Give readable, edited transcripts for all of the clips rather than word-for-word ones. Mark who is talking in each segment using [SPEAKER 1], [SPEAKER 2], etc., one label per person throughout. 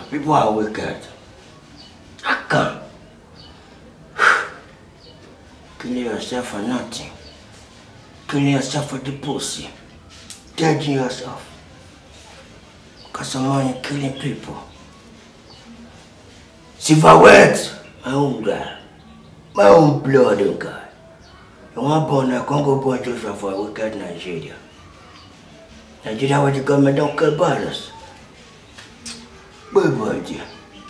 [SPEAKER 1] People are wicked. I can't. Killing yourself for nothing. Killing yourself for the pussy. Judging yourself. Because of money killing people. Silverweight, my own guy. My own blood, guy. You want born a Congo born Joshua for a wicked Nigeria. Nigeria where the government don't care about us. Boy, dear.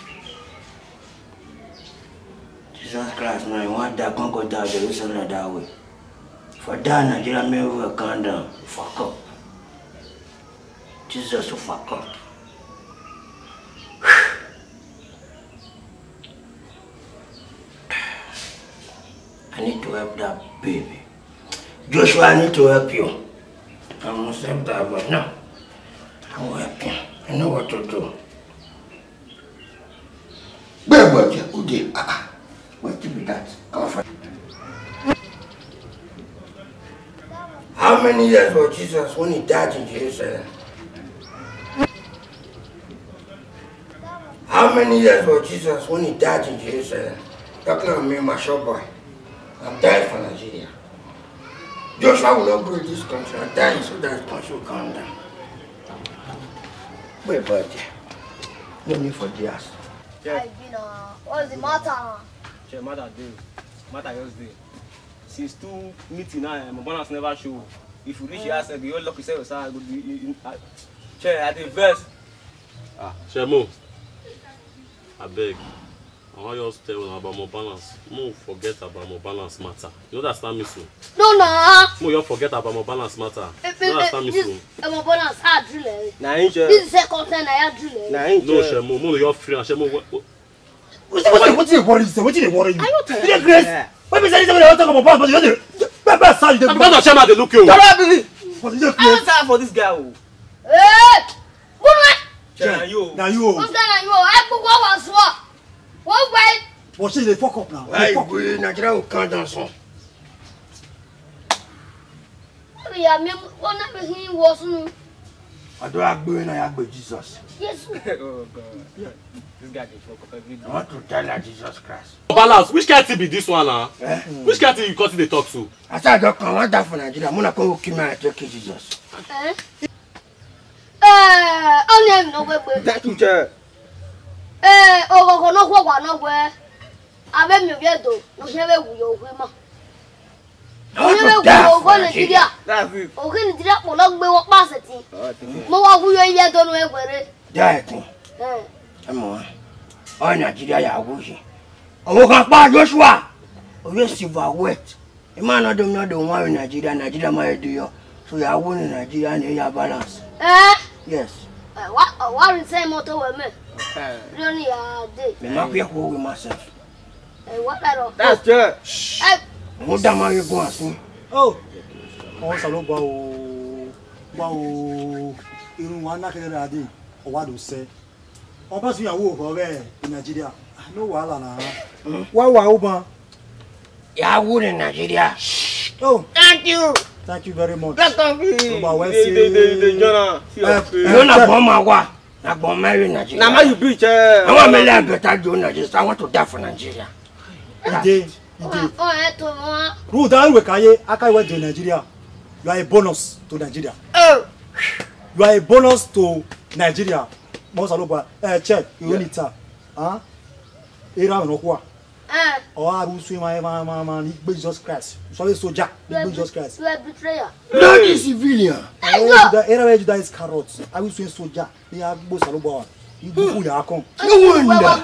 [SPEAKER 1] Jesus Christ, man, you want that Congo down the reason that way. For that Nigeria may will calm down. Fuck up. Jesus will fuck up. I need to help that baby. Joshua, I need to help you. I must help that boy. No. I will help you. I know what to do. Baby, who did? What to be that? How many years was Jesus when he died in Jerusalem? How many years was Jesus when he died in Jerusalem? Talking about me, my shop boy. I'm dying for Nigeria. Joshua will not grow this country. I'm dying so that the country will calm down. Wait, buddy. No need for this.
[SPEAKER 2] Yeah. What's the matter?
[SPEAKER 3] Yeah, matter just day. Since 2 meetings now, Omobalance never show. If you reach your you all lock yourself aside. Chair, at the verse.
[SPEAKER 4] Shemo, I beg. I want you to tell you about Omobalance. Mo forget about Omobalance matter. You understand me, so?
[SPEAKER 2] No.
[SPEAKER 4] Mo you forget about Omobalance matter. You understand me, so?
[SPEAKER 2] Omobalance hard drill.
[SPEAKER 3] Nah, ain't you?
[SPEAKER 2] This is second time I had drill.
[SPEAKER 4] Nah, ain't you? No, Shemo. Mo you free and Shemo.
[SPEAKER 5] What do you worry you? What do you worry you?
[SPEAKER 2] Are you tired?
[SPEAKER 5] You Grace? Why be saying somebody want to talk about but you don't. Baba say you.
[SPEAKER 4] Because Shema dey look you.
[SPEAKER 5] What is your
[SPEAKER 3] I don't time for this guy.
[SPEAKER 2] Hey!
[SPEAKER 3] Chair, you.
[SPEAKER 5] Now you.
[SPEAKER 2] What's that you? I put what was what? What way?
[SPEAKER 5] What say they fuck up now?
[SPEAKER 1] Why you Nigeria will calm down son?
[SPEAKER 2] Yeah, me one of him was no.
[SPEAKER 1] I don't agree na agbe Jesus.
[SPEAKER 2] Yes.
[SPEAKER 3] Oh God. This guy dey fuck up every day.
[SPEAKER 1] I want to tell her Jesus Christ.
[SPEAKER 4] Omobalance, which kind of be this one now? Which kind of you cut they talk to?
[SPEAKER 1] I said I don't come want that for Nigeria. I'm not going to kill me and take Jesus.
[SPEAKER 2] Only no way.
[SPEAKER 3] Thank you, chair.
[SPEAKER 2] No kwa no way. Abe mi biedo, no hebe wuyo hwema.
[SPEAKER 1] I want to die for Nigeria.
[SPEAKER 3] That's it.
[SPEAKER 2] O ke Nigeria po lo gbe wo pa se ti. Mo wa wuyo ile do no egbere.
[SPEAKER 1] Die thing. Come on. Oh Nigeria ya wuyi. Owo kan pa Joshua. Owo silverweight. E man no dem no dey wan in Nigeria ma do yo. So ya won in Nigeria and ya balance. Yes.
[SPEAKER 2] What is say motor we me? Really day.
[SPEAKER 1] Me ma kwe ko with myself.
[SPEAKER 2] What that?
[SPEAKER 3] That's chair.
[SPEAKER 1] Mo da ma ye go asin.
[SPEAKER 5] Oh. Oh salo gba o. Gba o. Irun wa na kere ade. O wa do se. O ba su yawo ko be in Nigeria. No wahala na. Wa o ban.
[SPEAKER 1] Ya won in Nigeria.
[SPEAKER 5] Oh,
[SPEAKER 3] Thank you.
[SPEAKER 5] thank you very much.
[SPEAKER 3] Let's go.
[SPEAKER 5] The
[SPEAKER 3] Jonah.
[SPEAKER 1] You na born ma wa. Na born marry Nigeria.
[SPEAKER 3] Now you be chair.
[SPEAKER 1] I want me live better do Nigeria. I want to die for Nigeria.
[SPEAKER 5] Ide.
[SPEAKER 2] Oh,
[SPEAKER 5] Ru da we kaye aka we to Nigeria. You are a bonus to Nigeria.
[SPEAKER 3] Oh.
[SPEAKER 5] You are a bonus to Nigeria. Mo salo ba check you need ta. Ah? Era no kwa. Oh, I will swim my Jesus Christ. Sorry, soldier. Jesus Christ.
[SPEAKER 2] You are betrayer.
[SPEAKER 1] Not the civilian.
[SPEAKER 5] Era Judah is carrots. I will swim soldier. They have both saloba. You go ya come.
[SPEAKER 1] No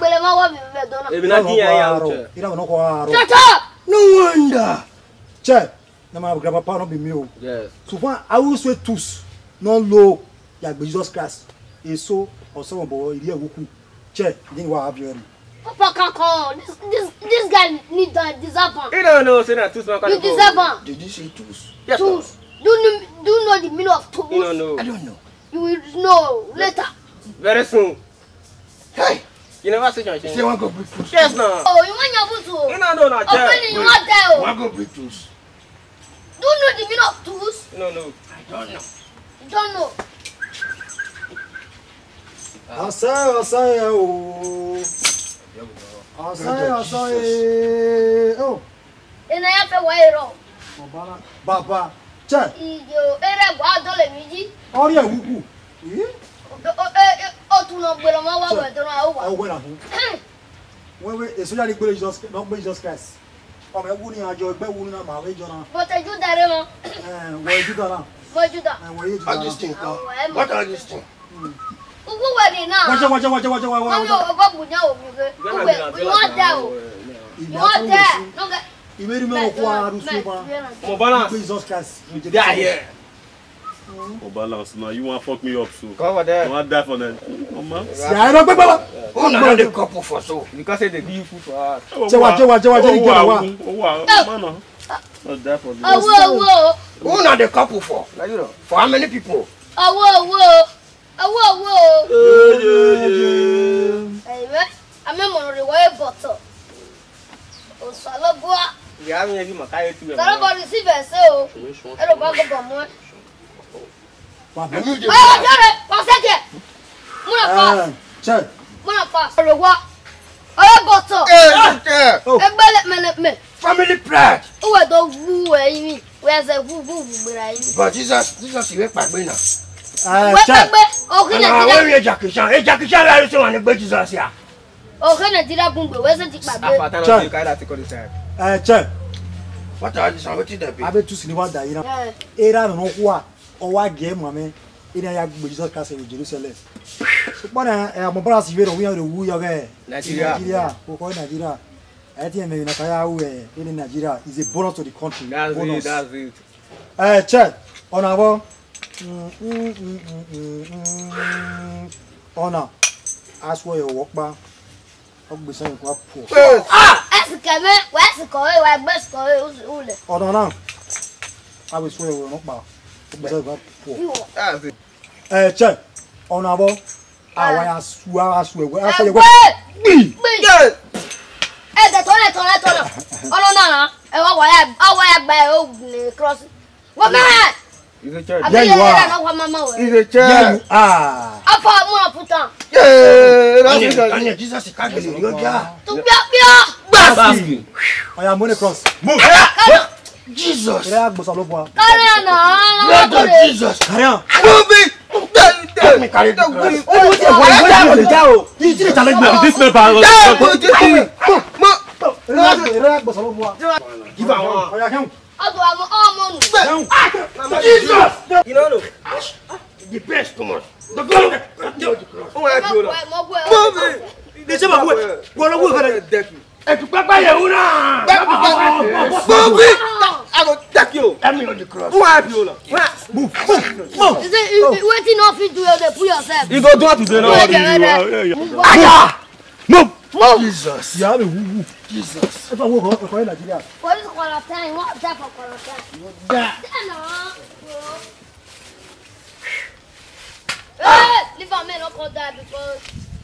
[SPEAKER 1] wonder.
[SPEAKER 5] Che, na my grandpa no be me o.
[SPEAKER 3] Yes.
[SPEAKER 5] So far I will swim tous. No low. Ya Jesus Christ. E so or some boy iri ewoku. Che, then what have you?
[SPEAKER 2] Papa can't call. This guy need to deserve him.
[SPEAKER 3] You don't know, say that tools man.
[SPEAKER 2] You deserve him.
[SPEAKER 1] Did you say tools?
[SPEAKER 3] Yes.
[SPEAKER 2] Tools. Do you know the meaning of tools?
[SPEAKER 3] You don't know.
[SPEAKER 1] I don't know.
[SPEAKER 2] You will know later.
[SPEAKER 3] Very soon.
[SPEAKER 1] Hey,
[SPEAKER 3] You never see your
[SPEAKER 1] say
[SPEAKER 3] thing.
[SPEAKER 1] you want to break tools?
[SPEAKER 3] Yes, no.
[SPEAKER 2] Oh, you want your boots?
[SPEAKER 3] You don't know, not
[SPEAKER 2] Open
[SPEAKER 3] chair.
[SPEAKER 2] you want there.
[SPEAKER 1] Want to break tools?
[SPEAKER 2] Do you know the meaning of tools?
[SPEAKER 3] You don't know.
[SPEAKER 1] I don't know.
[SPEAKER 2] You don't know.
[SPEAKER 5] Asai oh. Asai oh.
[SPEAKER 2] Ina ya fe wairo.
[SPEAKER 5] Baba, che.
[SPEAKER 2] Iyo ere gwa dole miji.
[SPEAKER 5] Ori ewuku.
[SPEAKER 2] O tún lọ gbé lọ mọ́ wá wẹ̀ tó náà ó wà.
[SPEAKER 5] Ó wẹ̀ náà fún. Wẹ́wẹ́ èso yàrá ìgbélé Jesus Christ. Ọmọ ẹ̀wù ni àjọ ẹgbẹ́ wù náà màá wẹ́jọ náà.
[SPEAKER 2] Bọ̀tẹ̀jú darí mọ́.
[SPEAKER 5] Wọ̀ ẹ̀jú dáná.
[SPEAKER 2] Wọ̀ ẹ̀jú dá.
[SPEAKER 5] Wọ̀ ẹ̀jú dáná.
[SPEAKER 1] All this thing come. What are this thing?
[SPEAKER 2] Ugwu wedding náà.
[SPEAKER 5] Wọ́n
[SPEAKER 2] Wọ́n yóò ọgbọ́n gbùnyá òbí gbé. Ìwọ́n tẹ̀ o. Ìwọ́n tẹ̀.
[SPEAKER 5] Ìwé rí mẹ́wọ̀n kó ara rú sí ọba.
[SPEAKER 3] Omobalance.
[SPEAKER 5] Jesus Christ.
[SPEAKER 3] They are here.
[SPEAKER 4] Omobalance, now you want to fuck me up so.
[SPEAKER 3] Come over there.
[SPEAKER 4] You want to die for them. Mama.
[SPEAKER 5] Yà ẹ̀rọ gbẹ́gbẹ́ wa.
[SPEAKER 1] Who na the couple for so?
[SPEAKER 3] Because they give you food for us.
[SPEAKER 5] Jẹ́wà ìgbẹ́rẹ̀ wa.
[SPEAKER 4] Man, not die for them.
[SPEAKER 2] Owó.
[SPEAKER 1] Who na the couple for?
[SPEAKER 3] Like you know.
[SPEAKER 1] For how many people?
[SPEAKER 2] Owó. Ẹ̀yẹ́ amẹ́mọ̀ràn rẹ̀ wọ́n ẹ̀ bọ̀tọ̀. Òṣàlọ́bùà.
[SPEAKER 3] We have any Makai to them.
[SPEAKER 2] Somebody see verse o. Ẹ lọ bá gbọ́dọ̀ mú ẹ. Jẹ́rẹ̀ pàṣẹ́jẹ̀. Múnà pa. Ọ̀rọ̀ wa. Ọ̀rẹ́ bọ̀tọ̀. Ẹgbẹ́ mẹ́lẹ̀mẹ́.
[SPEAKER 1] Family pride.
[SPEAKER 2] Ó wẹ̀ tó wú ẹyin mi. Wẹ̀ ẹsẹ̀ wú gbéra yín.
[SPEAKER 1] But Jesus ìwé pàgbé náà.
[SPEAKER 2] Wẹ́pẹ́pẹ́ òkè
[SPEAKER 1] Àwọn
[SPEAKER 2] Nàìjíríà.
[SPEAKER 1] èèyàn Jackie-Chan láyé sí wọn ní gbé Jesus yà.
[SPEAKER 2] Òkè Nàìjíríà gúngbè wẹ́sẹ̀ ti pàgbé.
[SPEAKER 3] After time you carry that ticket inside.
[SPEAKER 5] Che.
[SPEAKER 1] What are this one? Wetin dey be?
[SPEAKER 5] Abe tu sini wa da yina. Era no ko a o wa ge mame. Ina ya gbe Jesus Christ in Jerusalem. So bona Omobalance we ro wu ya ge. Nigeria. Ko Nigeria. I think me na kaya wu in Nigeria is a bonus to the country.
[SPEAKER 3] That's it.
[SPEAKER 5] Che. Onabo. Ona. Aswo your work ba. Ogbese nko apo.
[SPEAKER 2] Ẹ̀sìnkẹ̀mẹ́ wẹ́sìnkọ̀wé wà gbẹ́sìnkọ̀wé ó lẹ̀.
[SPEAKER 5] Ọ̀nà náà. Abe so your work ba. Ogbese nko apo.
[SPEAKER 3] That's it.
[SPEAKER 5] Che. Onabo. Awa ya su ewe.
[SPEAKER 2] Gbé. Ẹ̀dẹ̀ tọ́lẹ̀. Ọlọ́nà ọwọ́ ya gba ẹ̀ ó gbìn cross. Wọ́n mẹ́rẹ̀.
[SPEAKER 3] It's a church.
[SPEAKER 5] Yeah, you are.
[SPEAKER 3] It's a church.
[SPEAKER 5] Yeah, you are.
[SPEAKER 2] Afọ àmúra putan.
[SPEAKER 1] Anya Jesus káàkiri yóò já.
[SPEAKER 2] Tó bíọ́.
[SPEAKER 5] Basket. Oya money cross. Move.
[SPEAKER 1] Jesus.
[SPEAKER 5] Ere agbosa lo bo.
[SPEAKER 2] Kárí àná.
[SPEAKER 1] Blood of Jesus.
[SPEAKER 5] Carry on.
[SPEAKER 1] Let me carry the cross.
[SPEAKER 5] Oh, what you go? You did challenge me.
[SPEAKER 4] This man by
[SPEAKER 5] Ere agbosa lo bo.
[SPEAKER 3] Give her one.
[SPEAKER 5] Oya kẹ́hùn.
[SPEAKER 2] Ọdún àmọ́ ọmọ nù.
[SPEAKER 1] Jesus.
[SPEAKER 3] You don't know.
[SPEAKER 1] The best too much. The God of the cross.
[SPEAKER 3] Who help you?
[SPEAKER 2] Move it.
[SPEAKER 5] They say ma wo. Wo lo wo fere.
[SPEAKER 1] Ẹ̀tù pápá yẹ̀wò náà.
[SPEAKER 3] Move it. I go take you.
[SPEAKER 1] Let me on the cross.
[SPEAKER 3] Who help you?
[SPEAKER 5] Move.
[SPEAKER 2] Is it wetin no fit do you dey put yourself?
[SPEAKER 3] You go do what today now.
[SPEAKER 1] Aya.
[SPEAKER 5] Move.
[SPEAKER 1] Jesus.
[SPEAKER 5] Ya be wu.
[SPEAKER 1] Jesus.
[SPEAKER 5] E fa wo ko Nigeria.
[SPEAKER 2] Police quarantine, what type of quarantine? Leave a man up there because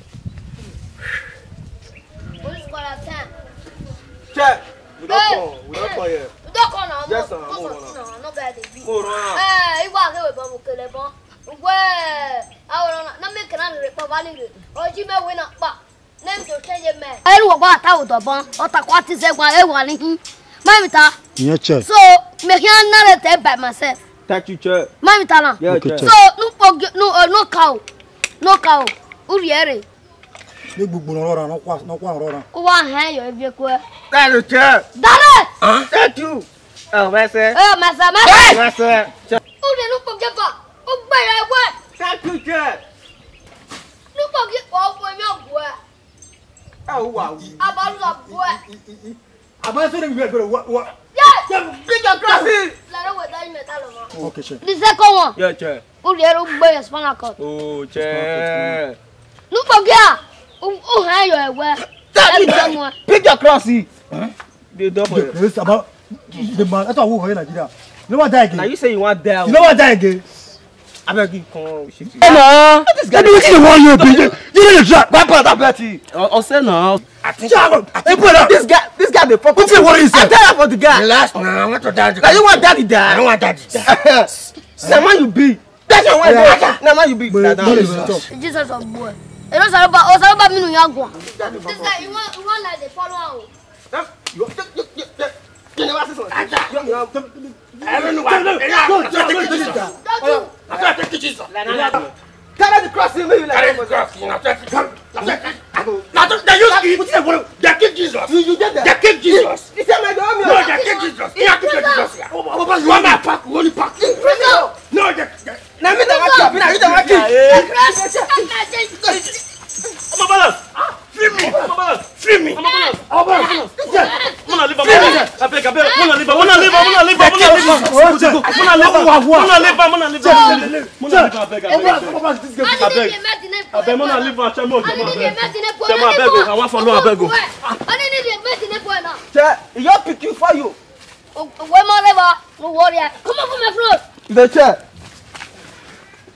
[SPEAKER 2] police quarantine.
[SPEAKER 3] Check. We don't call here.
[SPEAKER 2] You don't call now.
[SPEAKER 3] Yes, sir.
[SPEAKER 2] No, no bad.
[SPEAKER 3] Move on.
[SPEAKER 2] Iwa ke we ba mo kele bon. Ngwe, awon na me kan re pa ba ni re. Oji me we na pa. Name to change me. Eru wo ba ta o do bon. O ta kwa ti se gwan e wa ni hin. Mamita.
[SPEAKER 5] Ìyẹn check.
[SPEAKER 2] So, me can narrate by myself.
[SPEAKER 3] Thank you, check.
[SPEAKER 2] Mamita.
[SPEAKER 3] Yeah,
[SPEAKER 5] Okay,
[SPEAKER 3] check.
[SPEAKER 5] check.
[SPEAKER 2] So, no cow. No cow. Uriere.
[SPEAKER 5] Ni gbogbo ro no kwa ro ran.
[SPEAKER 2] O wa han yo ebi ko.
[SPEAKER 3] Thank you, check.
[SPEAKER 2] Dare.
[SPEAKER 3] Thank you. Oh, where's it?
[SPEAKER 2] Masa.
[SPEAKER 3] Where's it?
[SPEAKER 2] Uri no po jeko. O gbe ya we.
[SPEAKER 3] Thank you, check.
[SPEAKER 2] No po ki o bo mi o bo.
[SPEAKER 3] Oh, wow.
[SPEAKER 2] Abalu la bo.
[SPEAKER 5] Aba so ni gbere wa.
[SPEAKER 2] Yeah.
[SPEAKER 3] Big your glasses.
[SPEAKER 2] La ro we dai metal mo.
[SPEAKER 5] Okay, check.
[SPEAKER 2] The second one.
[SPEAKER 3] Yeah, check.
[SPEAKER 2] Uriere o gbe ya spinal cord.
[SPEAKER 3] Oh, check.
[SPEAKER 2] No po ki a. O han yo ewe.
[SPEAKER 3] Pick your glasses. They double.
[SPEAKER 5] Yes, about the man. That's who in Nigeria. You know what die
[SPEAKER 3] Now
[SPEAKER 5] again?
[SPEAKER 3] you say you want that.
[SPEAKER 5] You know what die again?
[SPEAKER 3] I beg you, come on, shit.
[SPEAKER 5] No.
[SPEAKER 3] This guy.
[SPEAKER 5] What you want you be? You need to drop.
[SPEAKER 3] What part of Betty? I'll say now.
[SPEAKER 5] This
[SPEAKER 3] This guy, the fuck.
[SPEAKER 5] What's your worry, sir?
[SPEAKER 3] I'm tired for the guy.
[SPEAKER 1] Relax now. I want to die.
[SPEAKER 3] Now you want daddy
[SPEAKER 1] I
[SPEAKER 3] die?
[SPEAKER 1] don't want that.
[SPEAKER 3] Now man you be. That's your wife. Now man you be.
[SPEAKER 5] Jesus.
[SPEAKER 2] Jesus of boy. Ero saroba minu yagwa. This guy you want like the follow.
[SPEAKER 3] You never say so. I don't know why. Carry the cross in me like
[SPEAKER 1] they kick Jesus.
[SPEAKER 3] You did that.
[SPEAKER 1] They kick Jesus.
[SPEAKER 3] He said my dog.
[SPEAKER 1] No, they kick Jesus. He have to kick Jesus. You want my pack? Only pack. No, they.
[SPEAKER 3] Now me the watch.
[SPEAKER 4] Omobalance.
[SPEAKER 1] Free me.
[SPEAKER 4] Free me. Omobalance. Mona live. I beg. Mona live. I want follow. I beg.
[SPEAKER 3] Your picking for you.
[SPEAKER 2] Where my lever? No worry. Come on, front.
[SPEAKER 3] The chair.